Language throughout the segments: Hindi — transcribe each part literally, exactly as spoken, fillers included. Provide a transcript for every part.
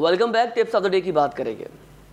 Welcome back. Tips of the day की बात करेंगे।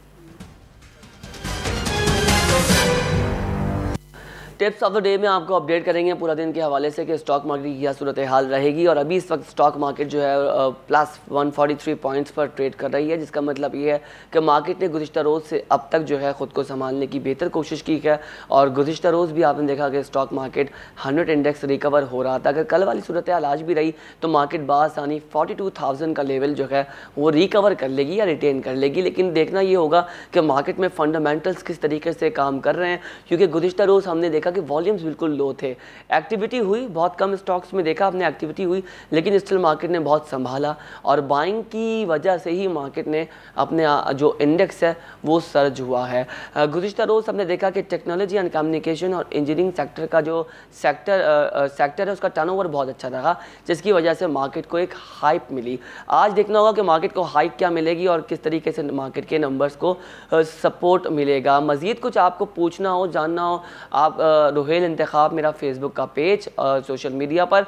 टिप्स ऑफ द डे में आपको अपडेट करेंगे पूरा दिन के हवाले से कि स्टॉक मार्केट की क्या सूरत हाल रहेगी। और अभी इस वक्त स्टॉक मार्केट जो है plus one forty three points पर ट्रेड कर रही है, जिसका मतलब ये है कि मार्केट ने गुज़िश्ता रोज़ से अब तक जो है ख़ुद को संभालने की बेहतर कोशिश की है। और गुज़िश्ता रोज़ भी आपने देखा कि stock market hundred index recover हो रहा था। अगर कल वाली सूरत हाल आज भी रही तो मार्केट बासानी फोर्टी टू थाउजेंड का लेवल जो है वो रिकवर कर लेगी या रिटेन कर लेगी। लेकिन देखना ये होगा कि मार्केट में फंडामेंटल्स किस तरीके से काम कर रहे हैं, क्योंकि गुज़िश्ता रोज़ हमने देखा कि वॉल्यूम्स बिल्कुल लो थे। एक्टिविटी हुई, बहुत कम स्टॉक्स में देखा आपने एक्टिविटी हुई, लेकिन स्टिल मार्केट ने बहुत संभाला और बाइंग की वजह से ही मार्केट ने अपने जो इंडेक्स है वो सर्ज हुआ है। गुज़िश्ता रोज़ हमने देखा कि टेक्नोलॉजी एंड कम्युनिकेशन और इंजीनियरिंग सेक्टर का जो सेक्टर सेक्टर है उसका टर्नओवर बहुत अच्छा रहा, जिसकी वजह से मार्केट को एक हाइप मिली। आज देखना होगा कि मार्केट को हाइप क्या मिलेगी और किस तरीके से मार्केट के नंबर्स को सपोर्ट मिलेगा। मज़ीद कुछ आपको पूछना हो, जानना हो, आप रोहेल इंतिखाब मेरा फेसबुक का पेज, सोशल मीडिया पर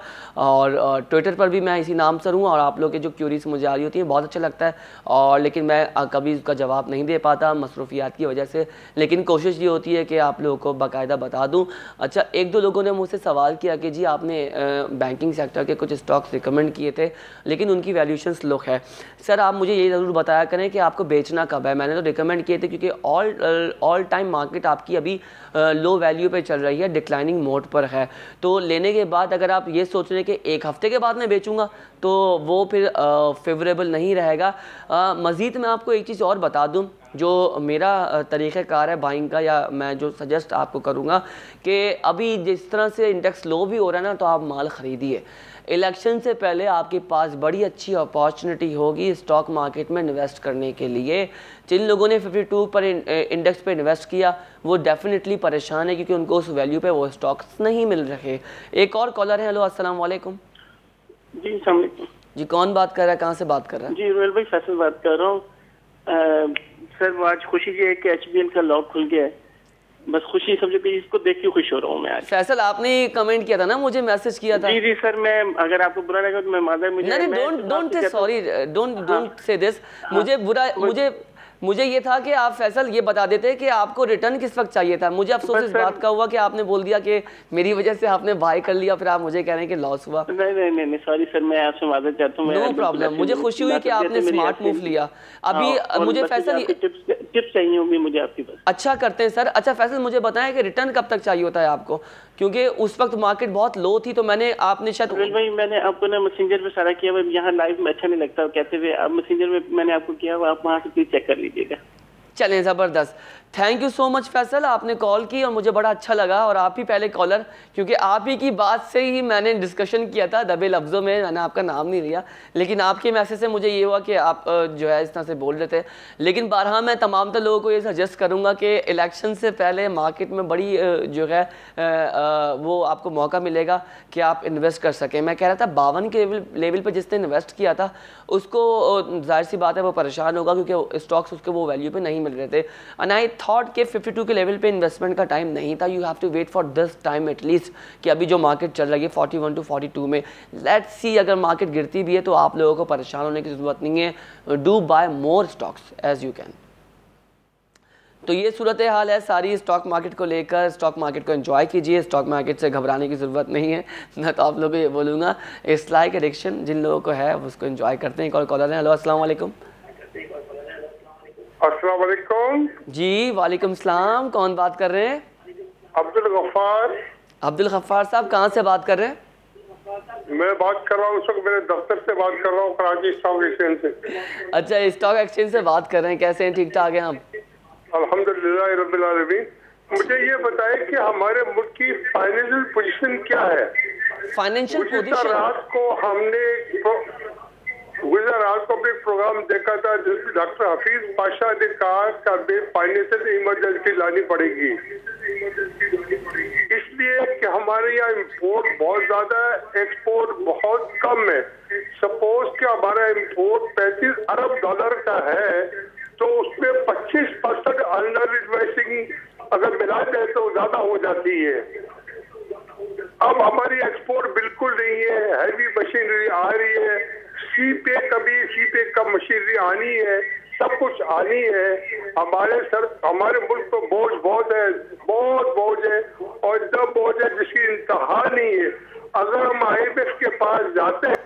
और ट्विटर पर भी मैं इसी नाम से हूँ। और आप लोग के जो क्यूरीज मुझे आ रही होती है बहुत अच्छा लगता है, और लेकिन मैं कभी उसका जवाब नहीं दे पाता मसरूफियात की वजह से, लेकिन कोशिश ये होती है कि आप लोगों को बाकायदा बता दूँ। अच्छा, एक दो लोगों ने मुझसे सवाल किया कि जी आपने बैंकिंग सेक्टर के कुछ स्टॉक्स रिकमेंड किए थे लेकिन उनकी वैल्यूशंस लो है। सर आप मुझे ये ज़रूर बताया करें कि आपको बेचना कब है। मैंने तो रिकमेंड किए थे क्योंकि ऑल ऑल टाइम मार्केट आपकी अभी लो वैल्यू पे चल रही है, डिक्लाइनिंग मोड पर है। तो लेने के बाद अगर आप ये सोच रहे हैं कि एक हफ्ते के बाद मैं बेचूंगा तो वो फिर फेवरेबल नहीं रहेगा। मज़ीद मैं आपको एक चीज़ और बता दूं, जो मेरा तरीक़ाकार है बाइंग का, या मैं जो सजेस्ट आपको करूंगा कि अभी जिस तरह से इंडेक्स लो भी हो रहा है ना, तो आप माल ख़रीदिए। इलेक्शन से पहले आपके पास बड़ी अच्छी अपॉर्चुनिटी होगी स्टॉक मार्केट में इन्वेस्ट करने के लिए। जिन लोगों ने बावन पर इंडेक्स पे इन्वेस्ट किया वो डेफिनेटली परेशान है क्योंकि उनको उस वैल्यू पे वो स्टॉक्स नहीं मिल रहे। एक और कॉलर है। हेलो, अस्सलाम वालेकुम। जी अस्सलाम वालेकुम। जी कौन बात कर रहा है, कहाँ से बात कर रहा है? जी रोहेल भाई फैसल बात कर रहा हूँ। सर आज खुशी ये है कि एच बी एल का लॉक खुल गया है, बस खुशी समझो कि इसको देख के खुश हो रहा हूँ मैं आज। फैसल आपने कमेंट किया था ना, मुझे मैसेज किया था। जी जी सर, मैं अगर आपको बुरा लगा तो मैं मादर मुझे नहीं don't don't sorry don't don't say this. मुझे बुरा मुझे मुझे ये था कि आप फैसल ये बता देते कि आपको रिटर्न किस वक्त चाहिए था। मुझे अफसोस इस बात का हुआ कि आपने बोल दिया कि मेरी वजह से आपने बाय कर लिया, फिर आप मुझे कह रहे हैं कि लॉस हुआ। नहीं नहीं नहीं सॉरी सर, मैं आपसे मादर चाहता हूँ। नो प्रॉब्लम, मुझे खुशी हुई कि आपने स्मार्ट मूव लिया। अभी मुझे फैसल टिप्स चाहिए होंगी मुझे आपकी बस। अच्छा करते हैं सर। अच्छा फैसल मुझे बताएं कि रिटर्न कब तक चाहिए होता है आपको, क्योंकि उस वक्त मार्केट बहुत लो थी तो मैंने आपने शायद भाई मैंने आपको ना मैसेंजर पे सारा किया हुआ, यहाँ लाइव में अच्छा नहीं लगता कहते हुए, अब मैसेंजर में मैंने आपको किया हुआ, आप वहाँ से प्लीज चेक कर लीजिएगा। चलें, ज़बरदस्त। Thank you so much Faisal, आपने कॉल की और मुझे बड़ा अच्छा लगा। और आप ही पहले कॉलर, क्योंकि आप ही की बात से ही मैंने डिस्कशन किया था दबे लफ्ज़ों में, मैंने आपका नाम नहीं लिया, लेकिन आपके मैसेज से मुझे ये हुआ कि आप जो है इस तरह से बोल रहे थे। लेकिन बारहा मैं तमाम तो लोगों को ये सजेस्ट करूँगा कि इलेक्शन से पहले मार्केट में बड़ी जो है वो आपको मौका मिलेगा कि आप इन्वेस्ट कर सकें। मैं कह रहा था बावन के लेवल लेवल पर जिसने इन्वेस्ट किया था उसको जाहिर सी बात है वो परेशान होगा क्योंकि स्टॉक्स उसके वो वैल्यू पे नहीं मिल रहे थे। एंड आई थॉट के बावन के लेवल पे इन्वेस्टमेंट का टाइम नहीं था। You have to wait for this time at least, कि अभी जो मार्केट चल रही है इकतालीस टू बयालीस में, लेट्स सी अगर मार्केट गिरती भी है तो आप लोगों को परेशान होने की ज़रूरत नहीं है। Do buy more stocks as you can. तो ये सूरत हाल है सारी स्टॉक मार्केट को लेकर। स्टॉक मार्केट को एंजॉय कीजिए, स्टॉक मार्केट से घबराने की ज़रूरत नहीं है। मैं तो आप लोगों को ये बोलूँगा, इट्स लाइक एडिक्शन, जिन लोगों को है उसको एंजॉय करते हैं। एक और कॉलर है। हेलो, अस्सलाम वालेकुम। अस्सलाम वालेकुम। जी वालेकुम सलाम, कौन बात कर रहे हैं? अब्दुल गफ्फार। अब्दुल गफ्फार साहब कहाँ से बात कर रहे हैं? मैं बात कर रहा हूँ, उस वक्त मेरे दफ्तर से बात कर रहा हूँ, कराची स्टॉक एक्सचेंज से। अच्छा, स्टॉक एक्सचेंज से बात कर रहे हैं, कैसे हैं? ठीक ठाक हैं आप? अल्हम्दुलिल्लाह रब्बिल आलमीन। मुझे ये बताएं कि हमारे मुल्क की फाइनेंशियल पोजीशन क्या है? फाइनेंशियल पोजीशन रात को हमने गुजर रात को एक प्रोग्राम देखा था जिसमें डॉक्टर हफीज पाशा ने कहा कि फाइनेंशियल इमरजेंसी लानी पड़ेगी, इसलिए कि हमारे यहाँ इम्पोर्ट बहुत ज्यादा है, एक्सपोर्ट बहुत कम है। सपोज कि हमारा इम्पोर्ट पैंतीस अरब डॉलर का है तो उसमें पच्चीस परसेंट अंडर इन्वेस्टिंग अगर मिला जाए तो ज्यादा हो जाती है। अब हमारी एक्सपोर्ट बिल्कुल नहीं है, हैवी मशीनरी आ रही है, सी पे कभी सी पे कब मशीनरी आनी है, सब कुछ आनी है। हमारे सर हमारे मुल्क पर बोझ बहुत है, बहुत बोझ है, और इतना बोझ है जिसकी इंतहा नहीं है। अगर हम आई एम एफ के पास जाते हैं।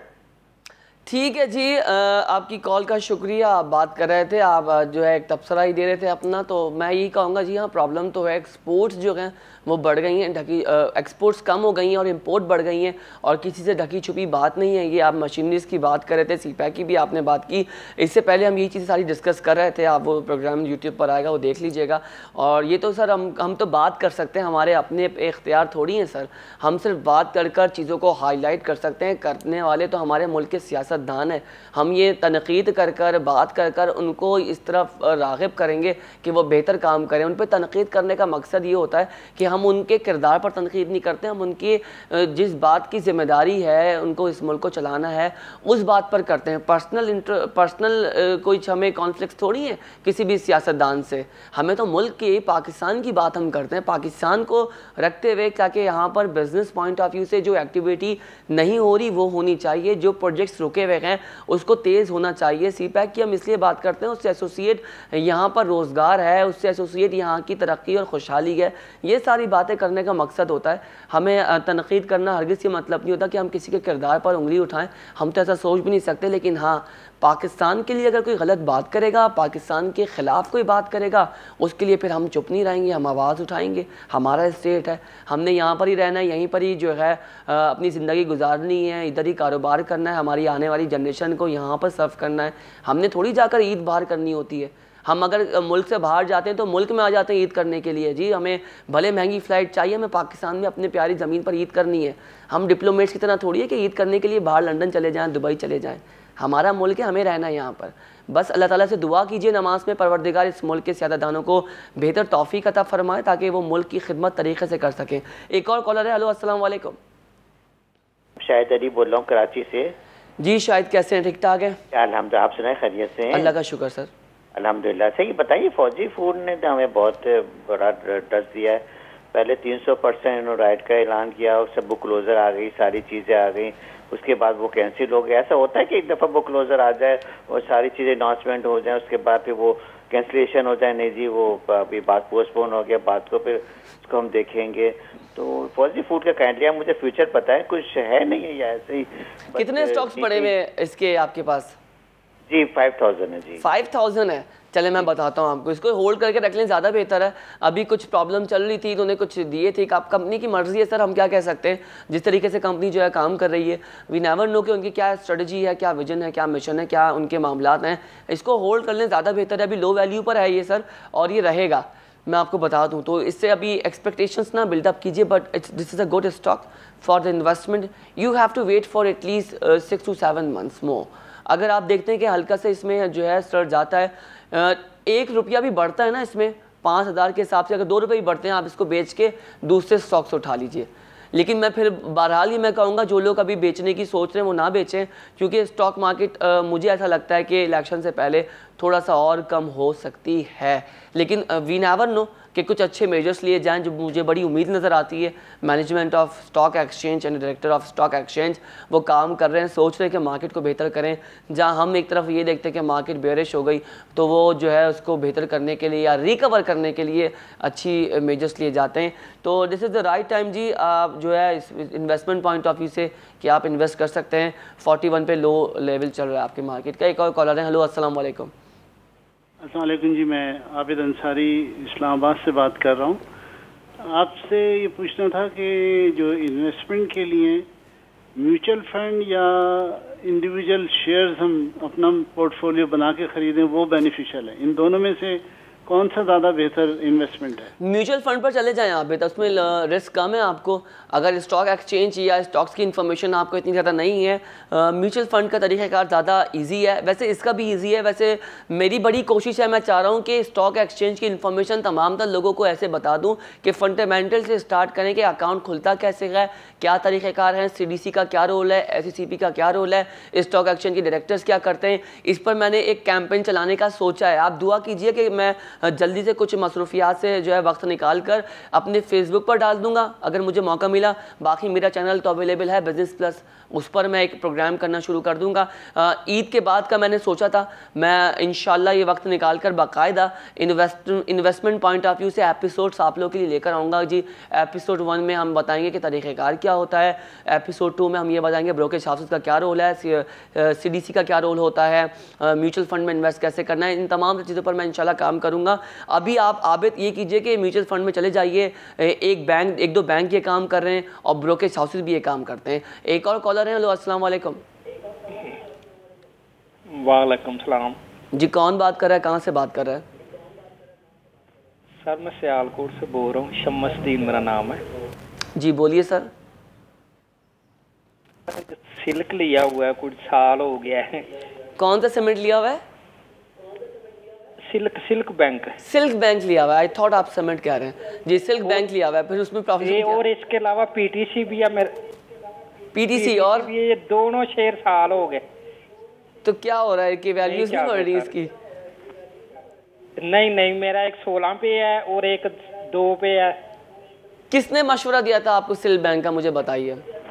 ठीक है जी, आपकी कॉल का शुक्रिया। आप बात कर रहे थे, आप जो है एक तबसरा ही दे रहे थे अपना, तो मैं यही कहूँगा जी हाँ, प्रॉब्लम तो है, एक्सपोर्ट्स जो हैं वो बढ़ गई हैं, ढकी एक्सपोर्ट्स कम हो गई हैं और इंपोर्ट बढ़ गई हैं, और किसी से ढकी छुपी बात नहीं है ये। आप मशीनरीज की बात कर रहे थे, सीपैक की भी आपने बात की, इससे पहले हम ये चीज़ें सारी डिस्कस कर रहे थे। आप वो प्रोग्राम यूट्यूब पर आएगा, वो देख लीजिएगा। और ये तो सर हम हम तो बात कर सकते हैं, हमारे अपने इख्तियार थोड़ी हैं सर, हम सिर्फ बात कर कर चीज़ों को हाईलाइट कर सकते हैं। करने वाले तो हमारे मुल्क के सियासतदान है, हम ये तनकीद कर कर बात कर कर उनको इस तरफ राग़िब करेंगे कि वो बेहतर काम करें। उन पर तनकीद करने का मकसद ये होता है कि हम उनके किरदार पर तनकीद नहीं करते, हम उनकी जिस बात की ज़िम्मेदारी है उनको इस मुल्क को चलाना है उस बात पर करते हैं। पर्सनल इंटर पर्सनल कोई हमें कॉन्फ्लिक्ट थोड़ी है किसी भी सियासतदान से, हमें तो मुल्क की पाकिस्तान की बात हम करते हैं, पाकिस्तान को रखते हुए, ताकि यहाँ पर बिजनेस पॉइंट ऑफ व्यू से जो एक्टिविटी नहीं हो रही वो होनी चाहिए, जो प्रोजेक्ट्स रुके हुए हैं उसको तेज़ होना चाहिए। सीपैक की हम इसलिए बात करते हैं, उससे एसोसिएट यहाँ पर रोज़गार है, उससे एसोसिएट यहाँ की तरक्की और खुशहाली है, ये सारी बातें करने का मकसद होता है। हमें तनकीद करना हरगिज़ ये मतलब नहीं होता कि हम किसी के किरदार पर उंगली उठाएं, हम तो ऐसा सोच भी नहीं सकते। लेकिन हाँ, पाकिस्तान के लिए अगर कोई गलत बात करेगा, पाकिस्तान के ख़िलाफ़ कोई बात करेगा, उसके लिए फिर हम चुप नहीं रहेंगे, हम आवाज़ उठाएंगे। हमारा स्टेट है, हमने यहाँ पर ही रहना है, यहीं पर ही जो है अपनी ज़िंदगी गुजारनी है, इधर ही कारोबार करना है, हमारी आने वाली जनरेशन को यहाँ पर सर्व करना है। हमने थोड़ी जाकर ईद बाहर करनी होती है। हम अगर मुल्क से बाहर जाते हैं तो मुल्क में आ जाते हैं ईद करने के लिए। जी हमें भले महंगी फ़्लाइट चाहिए, हमें पाकिस्तान में अपने प्यारी ज़मीन पर ईद करनी है। हम डिप्लोमेट्स की तरह थोड़ी है कि ईद करने के लिए बाहर लंदन चले जाएँ, दुबई चले जाएँ। हमारा मुल्क है, हमें रहना है यहाँ पर। बस अल्लाह ताला से दुआ कीजिए नमाज में, परवरदिगार इस मुल्क के सियासतदानों को बेहतर तौफीक अता फरमाए ताकि वो मुल्क की खिदमत तरीके से कर सकें। एक और कॉलर है। हेलो, अस्सलाम वालेकुम। शाहिद अली बोल रहा हूँ कराची से। जी शाहिद, कैसे हैं? ठीक ठाक है अल्हम्दुलिल्लाह, आप सुनाए खैरियत से हैं? अल्लाह का शुक्र सर, अल्हम्दुलिल्लाह। सही बताइए, फौजी फूड ने तो हमें बहुत बड़ा डस दिया है। पहले तीन सौ परसेंट इन्होंने राइट का ऐलान किया, उससे बुक क्लोजर आ गई, सारी चीज़ें आ गई, उसके बाद वो कैंसिल हो गया। ऐसा होता है कि एक दफ़ा बुक क्लोजर आ जाए और सारी चीज़ें अनाउंसमेंट हो जाए, उसके बाद फिर वो कैंसिलेशन हो जाए, नहीं जी वो अभी बात पोस्टपोन हो गया, बात को फिर उसको हम देखेंगे। तो फौजी फूड का काइंडली मुझे फ्यूचर पता है, कुछ है नहीं है या ऐसे ही? कितने स्टॉक्स पड़े हुए इसके आपके पास? जी फाइव थाउजेंड है। जी फाइव थाउजेंड है। चले मैं बताता हूँ आपको, इसको होल्ड करके रख लें, ज़्यादा बेहतर है। अभी कुछ प्रॉब्लम चल रही थी तो उन्हें कुछ दिए थे। आप कंपनी की मर्जी है सर, हम क्या कह सकते हैं। जिस तरीके से कंपनी जो है काम कर रही है, वी नेवर नो कि उनकी क्या स्ट्रेटजी है, क्या विजन है, क्या मिशन है, क्या उनके मामलात हैं। इसको होल्ड कर लें, ज़्यादा बेहतर है। अभी लो वैल्यू पर है ये सर, और ये रहेगा, मैं आपको बता दूं। तो इससे अभी एक्सपेक्टेशंस ना बिल्डअप कीजिए, but it's this is a good stock for the investment. You have to wait for at least six to seven months more. अगर आप देखते हैं कि हल्का से इसमें जो है स्टर जाता है, uh, एक रुपया भी बढ़ता है ना इसमें, पाँच हज़ार के हिसाब से अगर दो रुपये भी बढ़ते हैं, आप इसको बेच के दूसरे स्टॉक्स उठा लीजिए। लेकिन मैं फिर बहरहाल ही मैं कहूँगा जो लोग अभी बेचने की सोच रहे हैं वो ना बेचें, क्योंकि स्टॉक मार्केट आ, मुझे ऐसा लगता है कि इलेक्शन से पहले थोड़ा सा और कम हो सकती है। लेकिन वी नेवर नो कि कुछ अच्छे मेजर्स लिए जाएं, जो मुझे बड़ी उम्मीद नज़र आती है। Management of stock exchange and director of stock exchange वो काम कर रहे हैं, सोच रहे हैं कि मार्केट को बेहतर करें। जहां हम एक तरफ ये देखते हैं कि मार्केट बेयरिश हो गई, तो वो जो है उसको बेहतर करने के लिए या रिकवर करने के लिए अच्छी मेजर्स लिए जाते हैं। तो this is the right time जी, आप जो है इस इन्वेस्टमेंट पॉइंट ऑफ व्यू से कि आप इन्वेस्ट कर सकते हैं। फोर्टी वन पे लो लेवल चल रहा है आपके मार्केट का। एक और कॉलर है। हेलो, अस्सलाम वालेकुम। अस्सलाम वालेकुम जी, मैं आबिद अंसारी इस्लामाबाद से बात कर रहा हूँ। आपसे ये पूछना था कि जो इन्वेस्टमेंट के लिए म्यूचुअल फंड या इंडिविजुअल शेयर्स हम अपना पोर्टफोलियो बना के ख़रीदें, वो बेनिफिशियल है? इन दोनों में से कौन सा ज़्यादा बेहतर इन्वेस्टमेंट है? म्यूचुअल फंड पर चले जाएं आप बेटा, उसमें रिस्क कम है आपको। अगर स्टॉक एक्सचेंज या स्टॉक्स की इन्फॉर्मेशन आपको इतनी ज़्यादा नहीं है, म्यूचुअल फंड का तरीक़ाकार ज़्यादा इजी है। वैसे इसका भी इजी है। वैसे मेरी बड़ी कोशिश है, मैं चाह रहा हूँ कि स्टॉक एक्सचेंज की इन्फॉर्मेशन तमाम तर लोगों को ऐसे बता दूँ कि फंडामेंटल से स्टार्ट करें कि अकाउंट खुलता कैसे है, क्या तरीक़ाकार है, सी डी सी का क्या रोल है, एस सी सी पी का क्या रोल है, स्टॉक एक्सचेंज के डायरेक्टर्स क्या करते हैं। इस पर मैंने एक कैंपेन चलाने का सोचा है। आप दुआ कीजिए कि मैं जल्दी से कुछ मसरूफियात से जो है वक्त निकाल कर अपने फेसबुक पर डाल दूंगा अगर मुझे मौका मिला। बाकी मेरा चैनल तो अवेलेबल है बिजनेस प्लस, उस पर मैं एक प्रोग्राम करना शुरू कर दूंगा। ईद के बाद का मैंने सोचा था मैं इंशाल्लाह ये वक्त निकाल कर बाकायदा invest investment point of view से एपिसोड्स आप लोगों के लिए लेकर आऊँगा जी। एपिसोड वन में हम बताएंगे कि तरीक़ेकार क्या होता है, एपिसोड टू में हम ये बताएंगे ब्रोकरेज हाउसेस का क्या रोल है, सी डी सी का क्या रोल होता है, म्यूचुअल फंड में इन्वेस्ट कैसे करना है, इन तमाम चीज़ों पर मैं इंशाल्लाह काम करूँगा। अभी आप आबिद ये कीजिए कि म्यूचुअल फंड में चले जाइए, एक बैंक एक दो बैंक ये काम कर रहे हैं और ब्रोकरेज हाउसेस भी ये काम करते हैं। एक और कॉलर हैं, हेलो अस्सलाम वालेकुम। वालेकुम सलाम जी, कौन बात कर रहा है, कहाँ से बात कर रहा है? सर मैं सियालकोट से बोल रहा हूँ, शमसदीन मेरा नाम है जी, बोलिए सर। सिल्क लिया हुआ है, कुछ साल हो गया है। कौन सा सीमेंट लिया हुआ है? Silk silk bank silk bank लिया हुआ है। आई थॉट आप सीमेंट कह रहे हैं जी। सिल्क बैंक लिया हुआ है, फिर उसमें प्रॉफिट और इसके अलावा पीटीसी भी है मेरे, पीटीसी और ये दोनों शेयर साल हो गए। तो क्या हो रहा है कि वैल्यूज नहीं बढ़ रही इसकी? नहीं नहीं, मेरा एक सोलह पे है और एक दो पे है। किसने मशवरा दिया था आपको सिल्क बैंक का, मुझे बताइए।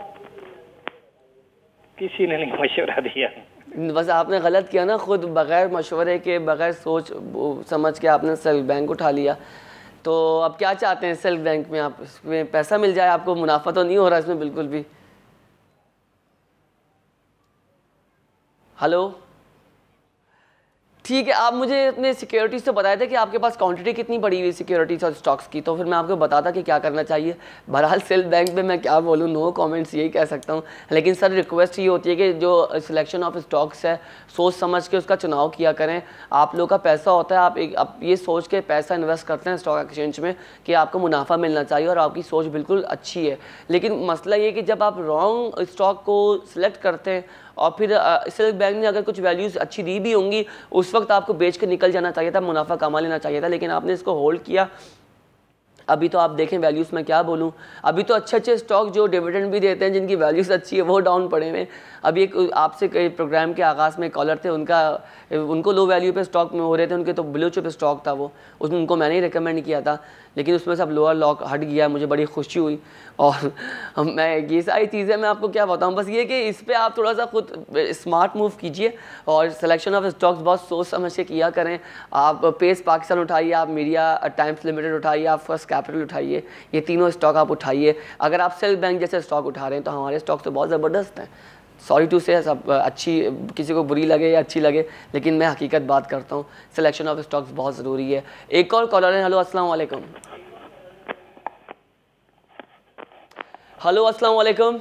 किसी ने नहीं मशवरा दिया, बस आपने गलत किया ना, खुद बगैर मशवरे के बगैर सोच समझ के आपने सिल्क बैंक उठा लिया। तो अब क्या चाहते हैं सिल्क बैंक में? आप इसमें पैसा मिल जाए आपको, मुनाफा तो नहीं हो रहा इसमें बिल्कुल भी। हेलो, ठीक है, आप मुझे अपने सिक्योरिटीज़ तो बताए थे कि आपके पास क्वांटिटी कितनी पड़ी हुई सिक्योरिटीज़ और स्टॉक्स की, तो फिर मैं आपको बताता कि क्या करना चाहिए। बहरहाल सिल्क बैंक में मैं क्या बोलूँ, नो कमेंट्स यही कह सकता हूँ। लेकिन सर रिक्वेस्ट ये होती है कि जो सिलेक्शन ऑफ स्टॉक्स है सोच समझ के उसका चुनाव किया करें। आप लोग का पैसा होता है, आप एक आप ये सोच के पैसा इन्वेस्ट करते हैं स्टॉक एक्सचेंज में कि आपको मुनाफा मिलना चाहिए और आपकी सोच बिल्कुल अच्छी है। लेकिन मसला ये कि जब आप रॉन्ग स्टॉक को सिलेक्ट करते हैं और फिर सिल्क बैंक ने अगर कुछ वैल्यूज़ अच्छी दी भी होंगी, उस वक्त आपको बेच के निकल जाना चाहिए था, मुनाफा कमा लेना चाहिए था, लेकिन आपने इसको होल्ड किया। अभी तो आप देखें वैल्यूज़ में क्या बोलूँ, अभी तो अच्छे अच्छे स्टॉक जो डिविडेंड भी देते हैं जिनकी वैल्यूज़ अच्छी है वो डाउन पड़े हुए हैं। अभी एक आपसे कई प्रोग्राम के आगाज़ में कॉलर थे, उनका उनको लो वैल्यू पे स्टॉक में हो रहे थे, उनके तो ब्लू चिप स्टॉक था वो, उसमें उनको मैंने ही रिकमेंड किया था, लेकिन उसमें सब लोअर लॉक हट गया, मुझे बड़ी खुशी हुई। और मैं ये सारी चीज़ें मैं आपको क्या बताऊँ, बस ये कि इस पर आप थोड़ा सा खुद स्मार्ट मूव कीजिए और सिलेक्शन ऑफ स्टॉक्स बहुत सोच समझ के किया करें। आप पेस पाकिस्तान उठाइए, आप मीडिया टाइम्स लिमिटेड उठाइए, आप फर्स्ट कैपिटल उठाइए, ये तीनों स्टॉक आप उठाइए। अगर आप सिल्क बैंक जैसे स्टॉक उठा रहे हैं तो हमारे स्टॉक तो बहुत ज़बरदस्त हैं। सॉरी टू से सब अच्छी किसी को बुरी लगे या अच्छी लगे, लेकिन मैं हकीकत बात करता हूँ, सिलेक्शन ऑफ स्टॉक्स बहुत ज़रूरी है। एक और कॉलर है, हेलो अस्सलाम वालेकुम। हेलो अस्सलाम वालेकुम।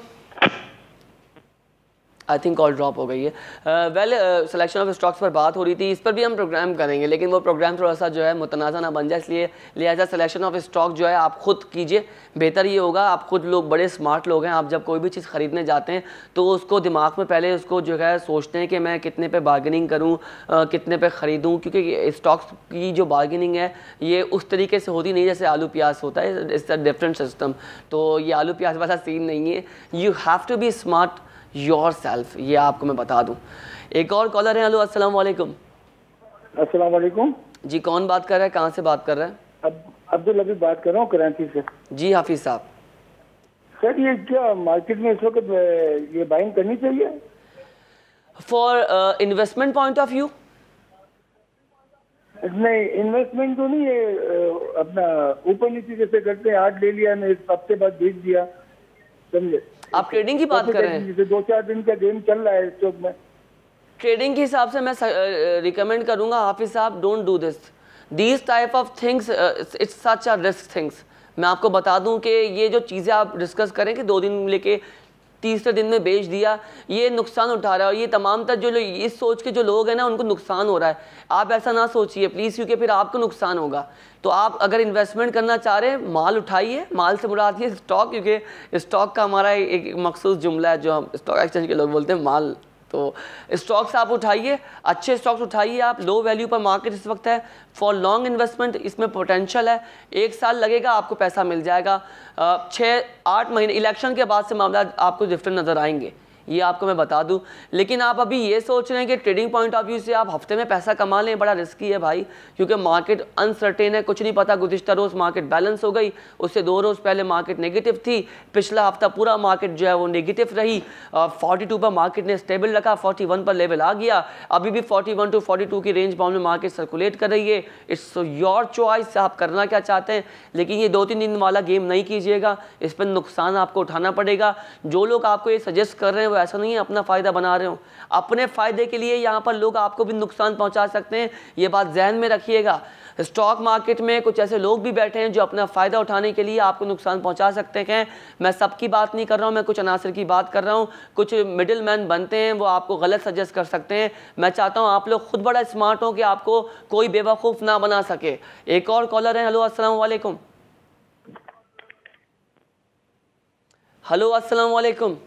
आई थिंक कॉल ड्रॉप हो गई है। वेल सिलेक्शन ऑफ स्टॉक्स पर बात हो रही थी, इस पर भी हम प्रोग्राम करेंगे, लेकिन वो प्रोग्राम थोड़ा सा जो है मुतनाज़ा ना बन जाए, इसलिए लिहाजा सिलेक्शन ऑफ स्टॉक जो है आप खुद कीजिए, बेहतर ये होगा। आप खुद लोग बड़े स्मार्ट लोग हैं, आप जब कोई भी चीज़ ख़रीदने जाते हैं तो उसको दिमाग में पहले उसको जो है सोचते हैं कि मैं कितने पे बार्गेनिंग करूँ, कितने पे ख़रीदूँ, क्योंकि स्टॉक्स की जो बार्गेनिंग है ये उस तरीके से होती नहीं जैसे आलू प्याज होता है, इट्स अ डिफरेंट सिस्टम। तो ये आलू प्याज वाला सीन नहीं है, you have to be smart yourself, ये आपको मैं बता दूं। एक और कॉलर है, हेलो अस्सलाम वालेकुम। अस्सलाम वालेकुम जी, कौन बात कर रहा है, कहाँ से बात कर रहे हैं? अब अब्दुल अभी बात कर रहा हूँ कराची से। जी हाफिज साहब। सर ये क्या मार्केट में इस वक्त ये बाइंग करनी चाहिए for investment point of view? नहीं, इन्वेस्टमेंट तो नहीं है, अपना ऊपर नीचे जैसे करते हैं, आज ले लिया मैं एक हफ्ते बाद बेच दिया, समझे? आप ट्रेडिंग की बात कर रहे हैं? जैसे दो चार दिन का गेम चल रहा है स्टॉक में, ट्रेडिंग के हिसाब से मैं रिकमेंड uh, करूंगा हाफिज साहब, don't do this these type of things, it's such a risk things. मैं आपको बता दूं कि ये जो चीज़ें आप डिस्कस करें कि दो दिन लेके तीसरे दिन में बेच दिया, ये नुकसान उठा रहा है, और ये तमाम तक जो लोग इस सोच के जो लोग हैं ना उनको नुकसान हो रहा है। आप ऐसा ना सोचिए प्लीज़, क्योंकि फिर आपको नुकसान होगा। तो आप अगर इन्वेस्टमेंट करना चाह रहे हैं, माल उठाइए, माल से मुराद ये स्टॉक, क्योंकि स्टॉक का हमारा एक मखसूस जुमला है जो हम स्टॉक एक्सचेंज के लोग बोलते हैं, माल। तो स्टॉक्स आप उठाइए, अच्छे स्टॉक्स उठाइए आप, लो वैल्यू पर मार्केट इस वक्त है, फॉर लॉन्ग इन्वेस्टमेंट इसमें पोटेंशियल है, एक साल लगेगा आपको पैसा मिल जाएगा। छः आठ महीने इलेक्शन के बाद से मामला आपको डिफरेंट नज़र आएंगे, ये आपको मैं बता दूं। लेकिन आप अभी ये सोच रहे हैं कि ट्रेडिंग पॉइंट ऑफ व्यू से आप हफ्ते में पैसा कमा लें, बड़ा रिस्की है भाई, क्योंकि मार्केट अनसर्टेन है, कुछ नहीं पता। गुज़िश्ता रोज़ मार्केट बैलेंस हो गई, उससे दो रोज़ पहले मार्केट नेगेटिव थी, पिछला हफ्ता पूरा मार्केट जो है वो नेगेटिव रही। फोर्टी टू पर मार्केट ने स्टेबल रखा, फोर्टी वन पर लेवल आ गया, अभी भी forty one to forty two की रेंज बाउंड में मार्केट सर्कुलेट कर रही है। इट्स योर चॉइस, आप करना क्या चाहते हैं। लेकिन ये दो तीन दिन वाला गेम नहीं कीजिएगा, इस पर नुकसान आपको उठाना पड़ेगा। जो लोग आपको ये सजेस्ट कर रहे हैं वो ऐसा नहीं है अपना फ़ायदा बना रहे हो, अपने फ़ायदे के लिए यहाँ पर लोग आपको भी नुकसान पहुँचा सकते हैं, ये बात जहन में रखिएगा। स्टॉक मार्केट में कुछ ऐसे लोग भी बैठे हैं जो अपना फ़ायदा उठाने के लिए आपको नुकसान पहुंचा सकते हैं। मैं सबकी बात नहीं कर रहा हूं, मैं कुछ अनासर की बात कर रहा हूं। कुछ मिडिल मैन बनते हैं, वो आपको गलत सजेस्ट कर सकते हैं। मैं चाहता हूं आप लोग खुद बड़ा स्मार्ट हो कि आपको कोई बेवकूफ़ ना बना सके। एक और कॉलर है। हेलो अस्सलाम वालेकुम। हेलो अस्सलाम वालेकुम।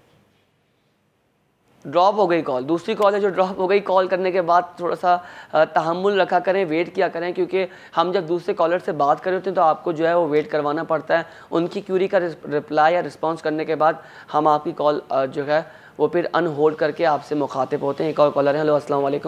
ड्रॉप हो गई कॉल, दूसरी कॉल है जो ड्रॉप हो गई। कॉल करने के बाद थोड़ा सा तहम्मुल रखा करें, वेट किया करें, क्योंकि हम जब दूसरे कॉलर से बात कर रहे होते हैं तो आपको जो है वो वेट करवाना पड़ता है। उनकी क्यूरी का रिप्लाई या रिस्पांस करने के बाद हम आपकी कॉल जो है वो फिर अनहोल्ड करके आपसे मुखातिब होते हैं। एक और कॉलर है। हेलो अस्सलाम वालेकुम।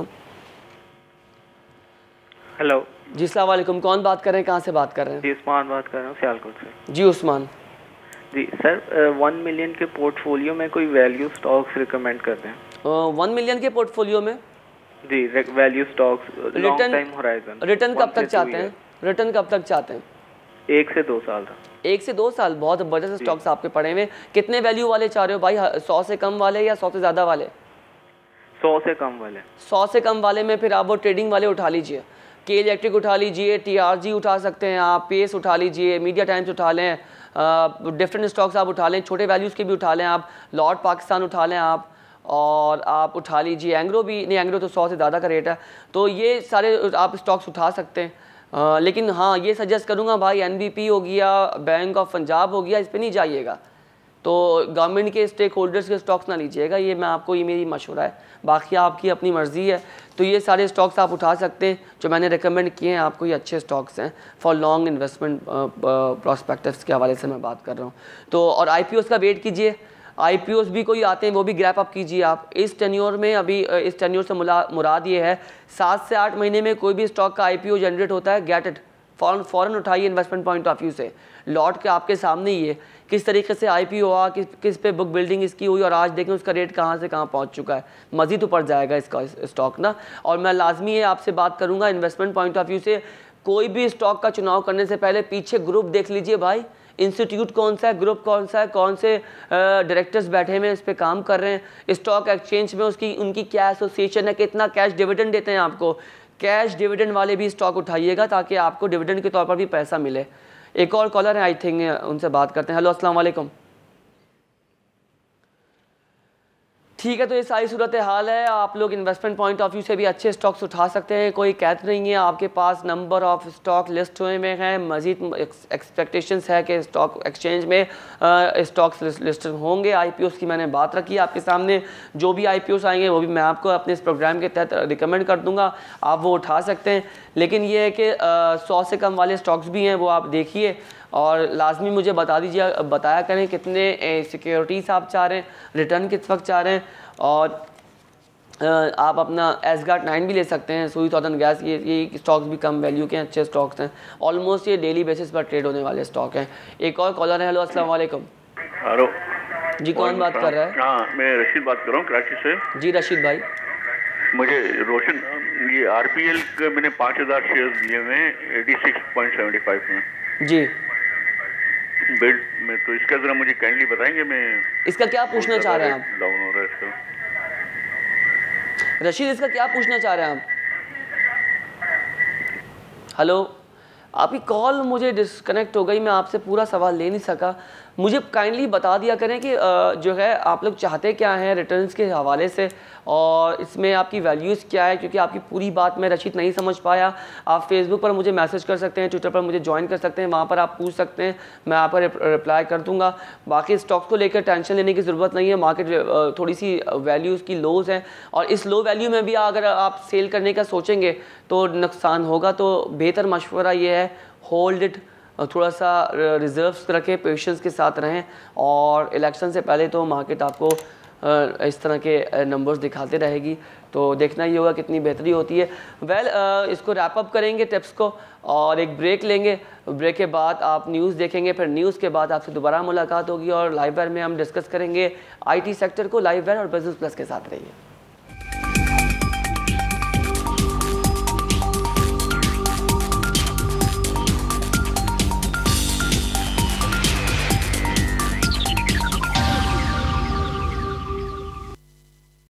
हेलो जी अस्सलाम वालेकुम। कौन बात कर रहे हैं, कहाँ से बात कर रहे हैं? जी उस्मान बात कर रहा हूँ सियालकोट से। जी Usman ji sir, one million के पोर्टफोलियो में कोई वैल्यू स्टॉक्स रिकमेंड कर दें। वन मिलियन के पोर्टफोलियो में जी value stocks, long time horizon. Return कब तक चाहते हैं? रिटर्न कब तक चाहते हैं? एक से दो साल तक। एक से दो साल बहुत जबरदस्त स्टॉक्स आपके पड़े हुए। कितने वैल्यू वाले चाह रहे हो भाई? सौ से कम वाले या सौ से ज़्यादा वाले? सौ से कम वाले। सौ से कम वाले में फिर आप वो ट्रेडिंग वाले उठा लीजिए। के इलेक्ट्रिक उठा लीजिए, टी आर जी उठा सकते हैं आप, पेस उठा लीजिए, मीडिया टाइम्स उठा लें, डिफरेंट स्टॉक्स आप उठा लें, छोटे वैल्यूज़ के भी उठा लें आप, लॉर्ड पाकिस्तान उठा लें आप, और आप उठा लीजिए एंग्रो भी। नहीं, एंग्रो तो सौ से ज़्यादा का रेट है, तो ये सारे आप स्टॉक्स उठा सकते हैं। आ, लेकिन हाँ ये सजेस्ट करूँगा भाई, एन बी पी हो गया, बैंक ऑफ पंजाब हो गया, इस पर नहीं जाइएगा। तो गवर्नमेंट के स्टेक होल्डर्स के स्टॉक्स ना लीजिएगा, ये मैं आपको, ये मेरी मशवरा है। बाकी आपकी अपनी मर्ज़ी है। तो ये सारे स्टॉक्स आप उठा सकते हैं जो मैंने रिकमेंड किए हैं आपको, ये अच्छे स्टॉक्स हैं फॉर लॉन्ग इन्वेस्टमेंट प्रॉस्पेक्टस के हवाले से मैं बात कर रहा हूँ। तो और आई पी ओज़ का वेट कीजिए, आई पी ओज़ भी कोई आते हैं वो भी ग्रैप अप कीजिए आप। इस टेन्योर में अभी, इस टेन्योर से मुराद ये है सात से आठ महीने में कोई भी स्टॉक का आई पी ओ जनरेट होता है, गेट इट, फ़ौरन फ़ौरन उठाइए। इन्वेस्टमेंट पॉइंट ऑफ व्यू से लॉट के आपके सामने ही है किस तरीके से आई पी ओ हुआ, किस किस पे बुक बिल्डिंग इसकी हुई, और आज देखें उसका रेट कहाँ से कहाँ पहुँच चुका है। मज़ीद ऊपर जाएगा इसका स्टॉक ना। और मैं लाजमी है आपसे बात करूँगा इन्वेस्टमेंट पॉइंट ऑफ व्यू से, कोई भी स्टॉक का चुनाव करने से पहले पीछे ग्रुप देख लीजिए भाई, इंस्टीट्यूट कौन सा है, ग्रुप कौन सा है, कौन से डायरेक्टर्स बैठे हुए इस पे काम कर रहे हैं, स्टॉक एक्सचेंज में उसकी उनकी क्या एसोसिएशन है, कितना कैश डिविडेंड देते हैं आपको। कैश डिविडेंड वाले भी स्टॉक उठाइएगा ताकि आपको डिविडेंड के तौर पर भी पैसा मिले। एक और कॉलर है, आई थिंक उनसे बात करते हैं। हेलो अस्सलाम वालेकुम। ठीक है, तो ये सारी सूरत हाल है। आप लोग इन्वेस्टमेंट पॉइंट ऑफ व्यू से भी अच्छे स्टॉक्स उठा सकते हैं, कोई कैद नहीं है। आपके पास नंबर ऑफ स्टॉक लिस्ट हुए में हैं, मज़ीद एक्सपेक्टेशंस है कि स्टॉक एक्सचेंज में स्टॉक्स लिस्ट होंगे। आईपीओस की मैंने बात रखी है आपके सामने, जो भी आईपीओस आएंगे वो भी मैं आपको अपने इस प्रोग्राम के तहत रिकमेंड कर दूंगा, आप वो उठा सकते हैं। लेकिन ये है कि सौ से कम वाले स्टॉक्स भी हैं, वो आप देखिए और लाजमी मुझे बता दीजिए, बताया करें कितने सिक्योरिटीज़ आप चाह रहे हैं, रिटर्न किस वक्त चाह रहे हैं। और आप अपना एसगार्ड नाइन भी ले सकते हैं, सुई सॉदर्न गैस, ये ये स्टॉक्स भी कम वैल्यू के अच्छे स्टॉक्स हैं, ऑलमोस्ट ये डेली बेसिस पर ट्रेड होने वाले स्टॉक हैं। एक और कॉलर है। हेलो अस्सलाम वालेकुम। हेलो जी, कौन बात कर रहा है? हाँ, मैं रशीद बात कर रहा हूँ कराची से। जी रशीद भाई, मुझे रोशन, ये आरपीएल के मैंने पाँच हज़ार शेयर दिए हुए हैं eighty six point seventy five में जी बिल्ड में, तो इसका जरा मुझे काइंडली बताएंगे। मैं इसका क्या पूछना चाह रहे हैं आप? डाउन हो रहा है इसका। रशीद, इसका क्या पूछना चाह रहे हैं आप? हेलो, आपकी कॉल मुझे डिस्कनेक्ट हो गई, मैं आपसे पूरा सवाल ले नहीं सका। मुझे काइंडली बता दिया करें कि जो है आप लोग चाहते क्या हैं रिटर्न्स के हवाले से, और इसमें आपकी वैल्यूज़ क्या है, क्योंकि आपकी पूरी बात मैं रशीद नहीं समझ पाया। आप फेसबुक पर मुझे मैसेज कर सकते हैं, ट्विटर पर मुझे ज्वाइन कर सकते हैं, वहाँ पर आप पूछ सकते हैं, मैं आपका रिप्लाई कर दूँगा। बाकी स्टॉक्स को लेकर टेंशन लेने की ज़रूरत नहीं है, मार्केट थोड़ी सी वैल्यूज़ की लोज है, और इस लो वैल्यू में भी अगर आप सेल करने का सोचेंगे तो नुकसान होगा। तो बेहतर मशवरा ये है, होल्ड इट, थोड़ा सा रिजर्व्स रखें, पेशेंस के साथ रहें, और इलेक्शन से पहले तो मार्केट आपको इस तरह के नंबर्स दिखाते रहेगी, तो देखना ये होगा कितनी बेहतरी होती है। वेल well, इसको रैप अप करेंगे टिप्स को और एक ब्रेक लेंगे। ब्रेक के बाद आप न्यूज़ देखेंगे, फिर न्यूज़ के बाद आपसे दोबारा मुलाकात होगी और लाइव वेयर में हम डिस्कस करेंगे आईटी सेक्टर को। लाइव वेयर और बिजनेस प्लस के साथ रहिए।